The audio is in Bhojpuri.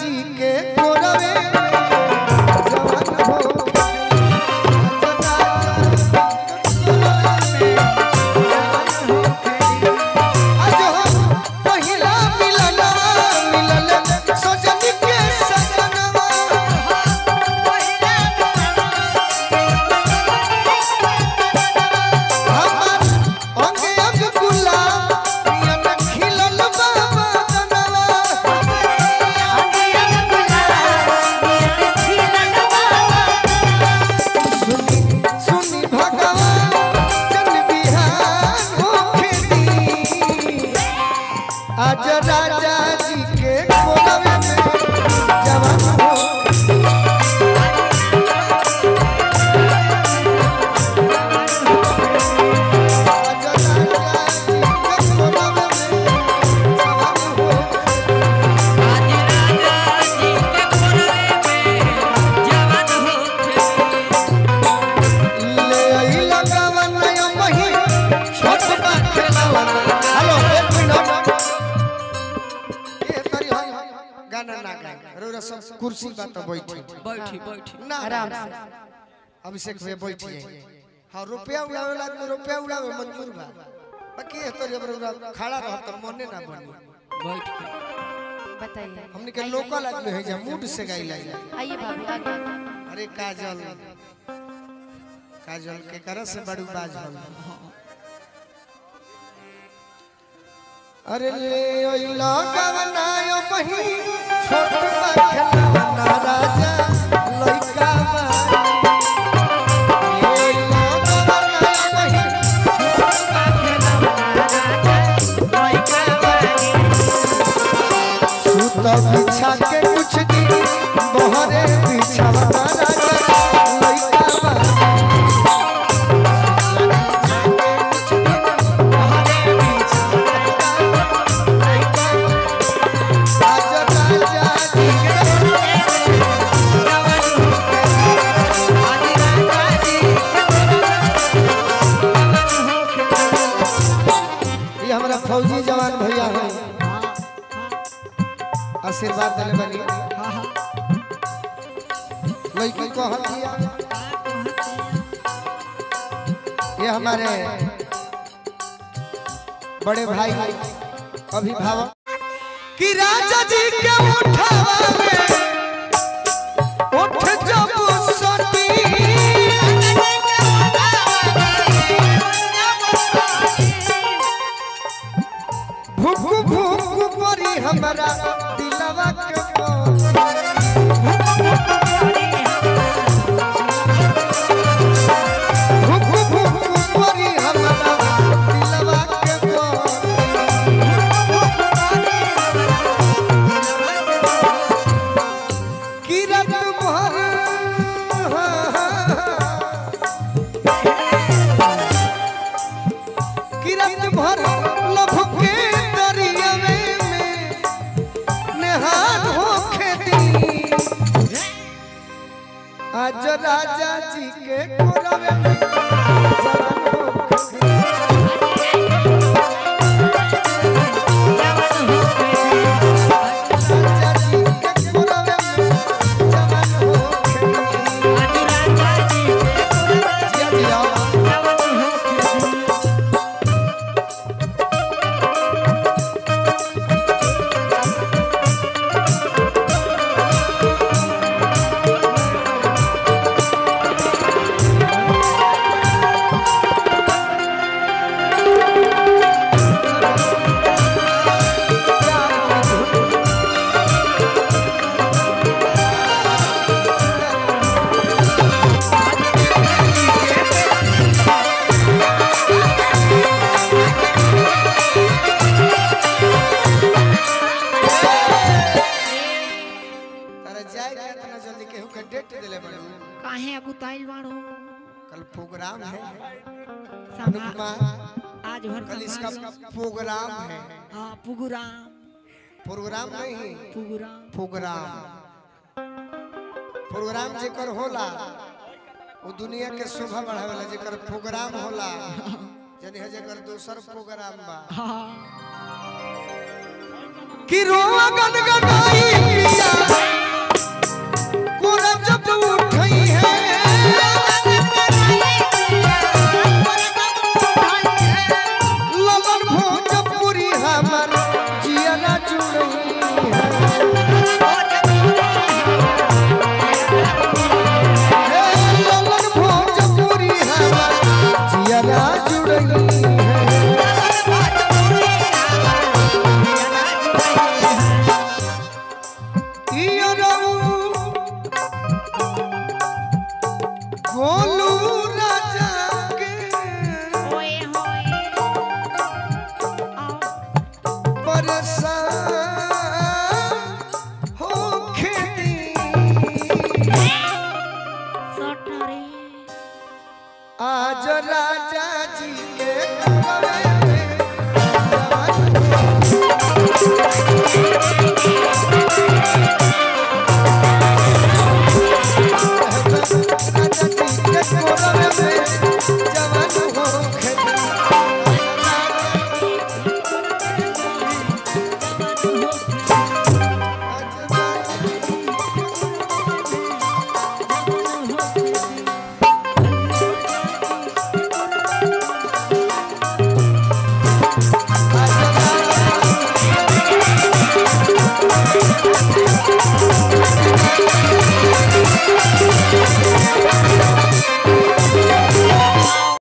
जी के कोरवे में जवान हो आज राजा जी के कोरवे में जवान हो आज राजा जी के कोरवे में जवान हो आज राजा जी के कोरवे में जवान हो ले आई लगावन नया मही छोट बा खेलावन हेलो एक मिनट गाना ना गाए रोरा सब कुर्सी बात बैठी बैठी बैठी ना आराम से अभिषेक भैया बैठिए हां रुपया उड़ावे ला रुपया उड़ावे मंजूर बा बाकी है तो रोरा खड़ा रह त मने ना बनी बैठ के बताइए हमने के लोकल आदमी है जे मूड से गाइला आइए भाभी आगे अरे काजल काजल के करस से बड़ू बाजल अरे ले ओइला गवनायो बही छोट बा खेलवना राजा लइका बा ले ओइला गवनायो बही छोट बा खेलवना राजा लइका बा सुत बिछा के कुछ दिन बहरे बिछावना राजा लइका बा हमारा फौजी जवान भैया है आशीर्वाद देने बनी लड़की को हथिया ये हमारे बड़े भाई अभिभावक कि राजा जी के उठावा में उठ जब सोती भूख भूख परी हमारा दिलवा के भूख भूख परी हमारा दिलवा के किरण भर किरण भर लभ के आज राजा जी के कोरवे में जवान हो राजा जी के कोरवे में जवान हो आज राजा जी के कोरवे में जवान हो काहे अगुताइल बाड़ो कल प्रोग्राम है अनुपमा आज भर कल इसका प्रोग्राम है हां प्रोग्राम प्रोग्राम नहीं प्रोग्राम प्रोग्राम प्रोग्राम जेकर होला वो दुनिया के शोभा बढ़ावेला जेकर प्रोग्राम होला जने है जेकर दूसर प्रोग्राम बा कि रोआ गन गन